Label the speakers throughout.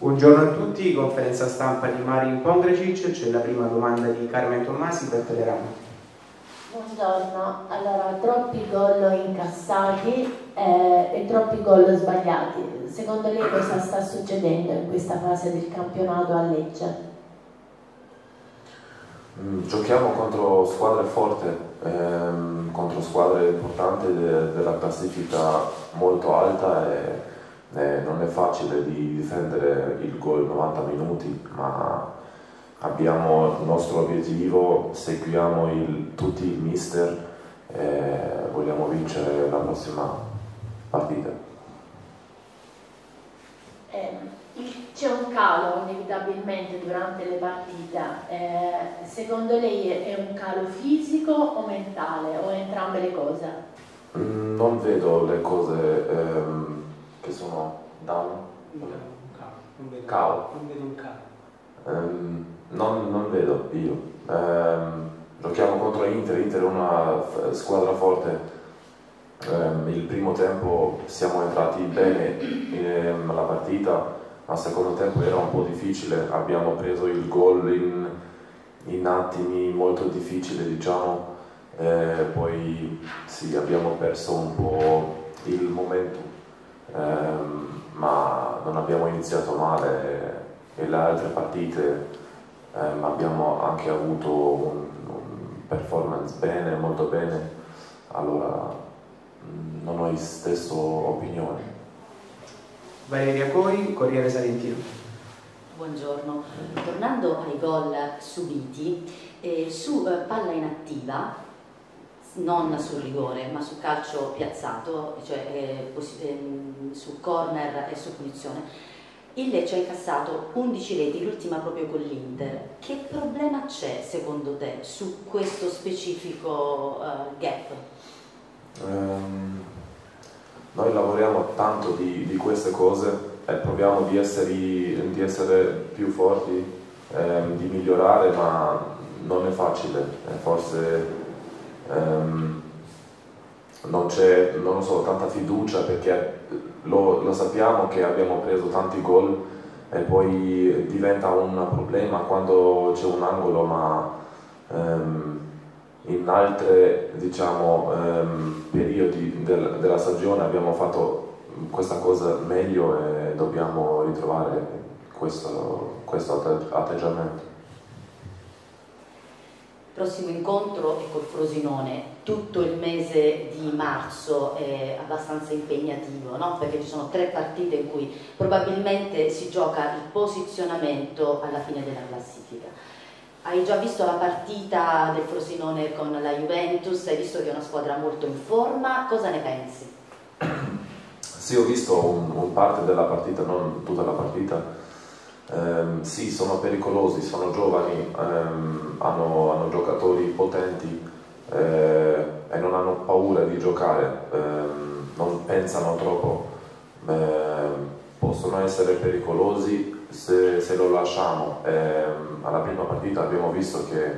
Speaker 1: Buongiorno a tutti, conferenza stampa di Marin Pongracic, c'è la prima domanda di Carmen Tommasi per Telerama.
Speaker 2: Buongiorno, allora troppi gol incassati e troppi gol sbagliati. Secondo lei cosa sta succedendo in questa fase del campionato a Lecce?
Speaker 3: Giochiamo contro squadre forti, contro squadre importanti della classifica molto alta e non è facile di difendere il gol 90 minuti, ma abbiamo il nostro obiettivo, seguiamo tutti il mister e vogliamo vincere la prossima partita.
Speaker 2: C'è un calo inevitabilmente durante le partite, secondo lei è un calo fisico o mentale o entrambe le cose?
Speaker 3: Non vedo le cose che sono down. Calo.
Speaker 1: Non vedo un calo.
Speaker 3: Non vedo io. Giochiamo contro Inter è una squadra forte. Il primo tempo siamo entrati bene nella partita, al secondo tempo era un po' difficile, abbiamo preso il gol in attimi molto difficili, diciamo, poi sì, abbiamo perso un po' il momentum, ma non abbiamo iniziato male e le altre partite abbiamo anche avuto un performance bene, molto bene, allora non ho la stessa opinione.
Speaker 1: Valeria Cori, Corriere Salentino.
Speaker 4: Buongiorno, tornando ai gol subiti, su palla inattiva, non sul rigore ma su calcio piazzato, cioè su corner e su punizione, il Lecce ha incassato 11 reti, l'ultima proprio con l'Inter. Che problema c'è secondo te su questo specifico gap?
Speaker 3: Noi lavoriamo tanto di queste cose e proviamo di essere più forti, di migliorare, ma non è facile, forse non c'è, non lo so, tanta fiducia perché lo sappiamo che abbiamo preso tanti gol e poi diventa un problema quando c'è un angolo, ma in altri, diciamo, periodi della stagione abbiamo fatto questa cosa meglio e dobbiamo ritrovare questo atteggiamento.
Speaker 4: Il prossimo incontro è col Frosinone, tutto il mese di marzo è abbastanza impegnativo, no? Perché ci sono 3 partite in cui probabilmente si gioca il posizionamento alla fine della classifica. Hai già visto la partita del Frosinone con la Juventus, hai visto che è una squadra molto in forma, cosa ne pensi?
Speaker 3: Sì, ho visto un parte della partita, non tutta la partita. Sì, sono pericolosi, sono giovani, hanno giocatori potenti e non hanno paura di giocare, non pensano troppo, possono essere pericolosi se lo lasciamo. Alla prima partita abbiamo visto che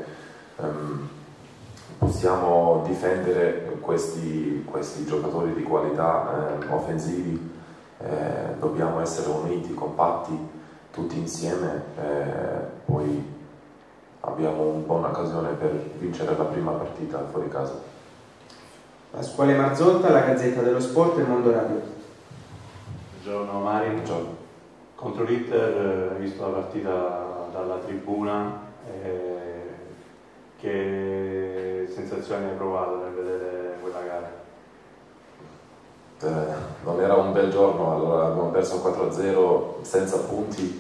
Speaker 3: possiamo difendere questi giocatori di qualità offensivi, dobbiamo essere uniti, compatti, tutti insieme, poi abbiamo un buona occasione per vincere la prima partita fuori casa.
Speaker 1: Pasquale Marzolta, la Gazzetta dello Sport e Mondo Radio.
Speaker 5: Buongiorno Mari.
Speaker 3: Buongiorno.
Speaker 5: Contro l'Inter hai visto la partita dalla tribuna, che sensazioni hai provato nel vedere quella gara?
Speaker 3: Non era un bel giorno, allora abbiamo perso 4-0 senza punti,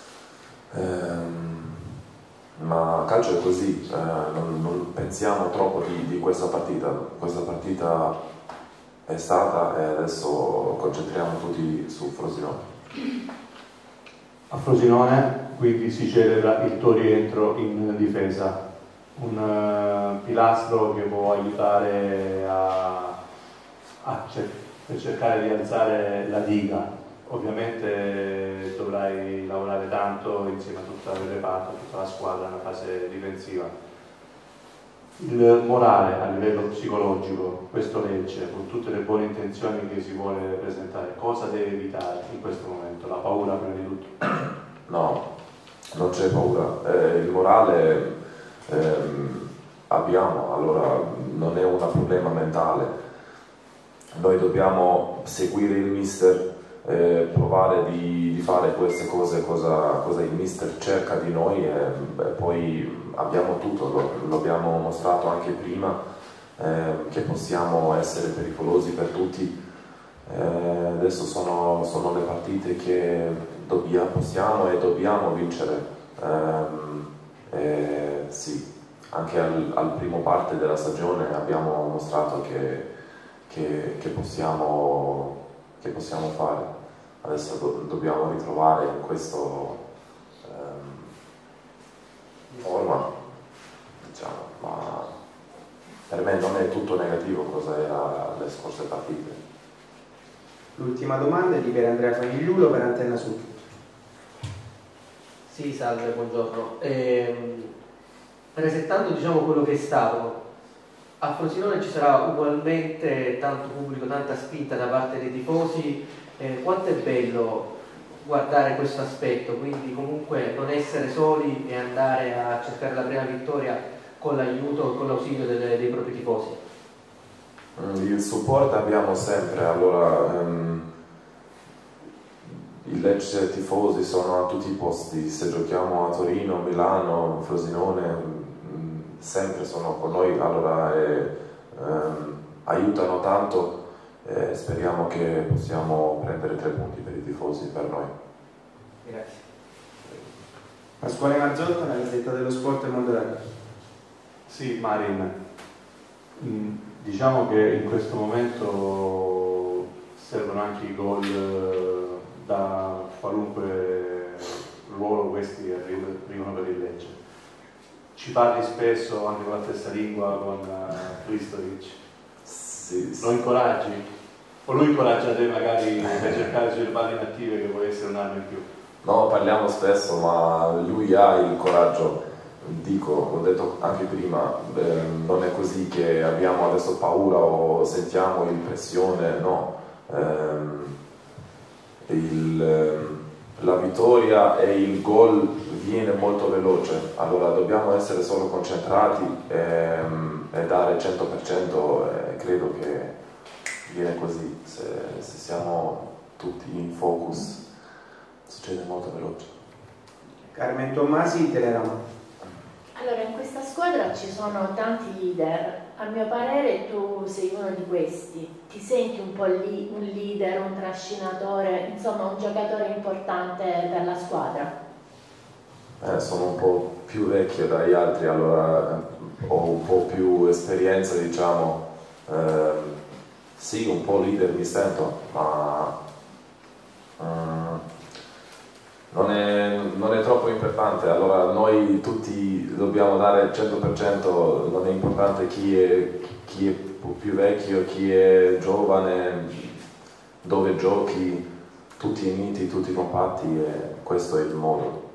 Speaker 3: ma calcio è così, non pensiamo troppo di questa partita è stata e adesso concentriamo tutti su Frosinone.
Speaker 5: A Frosinone quindi si celebra il tuo rientro in difesa, un pilastro che può aiutare per cercare di alzare la diga. Ovviamente dovrai lavorare tanto insieme a tutta il reparto, a tutta la squadra nella fase difensiva. Il morale a livello psicologico, questo Lecce, con tutte le buone intenzioni che si vuole presentare, cosa deve evitare in questo momento? La paura prima di tutto.
Speaker 3: No, non c'è paura. Il morale abbiamo, allora non è un problema mentale. Noi dobbiamo seguire il mister, provare di fare queste cose, cosa il mister cerca di noi, e poi abbiamo tutto, lo abbiamo mostrato anche prima, che possiamo essere pericolosi per tutti. Adesso sono le partite che possiamo e dobbiamo vincere. Sì, anche al primo parte della stagione abbiamo mostrato che possiamo fare. Adesso dobbiamo ritrovare in questo forma, diciamo, ma per me non è tutto negativo cosa era le scorse partite.
Speaker 1: L'ultima domanda è di Pier Andrea Fanigliulo per Antenna Sud.
Speaker 6: Sì, salve, buongiorno. Resettando, diciamo, quello che è stato, a Frosinone ci sarà ugualmente tanto pubblico, tanta spinta da parte dei tifosi. Quanto è bello guardare questo aspetto, quindi comunque non essere soli e andare a cercare la prima vittoria con l'aiuto e con l'ausilio dei propri tifosi.
Speaker 3: Il supporto abbiamo sempre, allora i Lecce tifosi sono a tutti i posti, se giochiamo a Torino, Milano, Frosinone, sempre sono con noi, allora aiutano tanto. Speriamo che possiamo prendere 3 punti per i tifosi, per noi.
Speaker 6: Grazie.
Speaker 1: Pasquale Marzotto, la Gazzetta dello Sport e Mondadori.
Speaker 5: Sì, Marin, diciamo che in questo momento servono anche i gol da qualunque ruolo questi arrivano per il Lecce. Ci parli spesso anche con la stessa lingua con Kristovic.
Speaker 3: Sì.
Speaker 5: Lo incoraggi? O lui incoraggia te magari per cercare sulle palle inattive che può essere un'arma in più?
Speaker 3: No, parliamo spesso, ma lui ha il coraggio. Dico, ho detto anche prima, non è così che abbiamo adesso paura o sentiamo l'impressione, no. La vittoria e il gol viene molto veloce, allora dobbiamo essere solo concentrati e dare 100%, e credo che viene così. Se siamo tutti in focus succede molto veloce.
Speaker 1: Carmen Tommasi, Telerama.
Speaker 2: Allora, in questa squadra ci sono tanti leader. A mio parere tu sei uno di questi. Ti senti un po' lì, un leader, un trascinatore, insomma un giocatore importante per la squadra?
Speaker 3: Sono un po' più vecchio dagli altri, allora ho un po' più esperienza, diciamo. Sì, un po' leader mi sento, ma non è troppo importante. Allora noi tutti dobbiamo dare il 100%, non è importante chi è più vecchio, chi è giovane, dove giochi, tutti uniti, tutti compatti, e questo è il modo.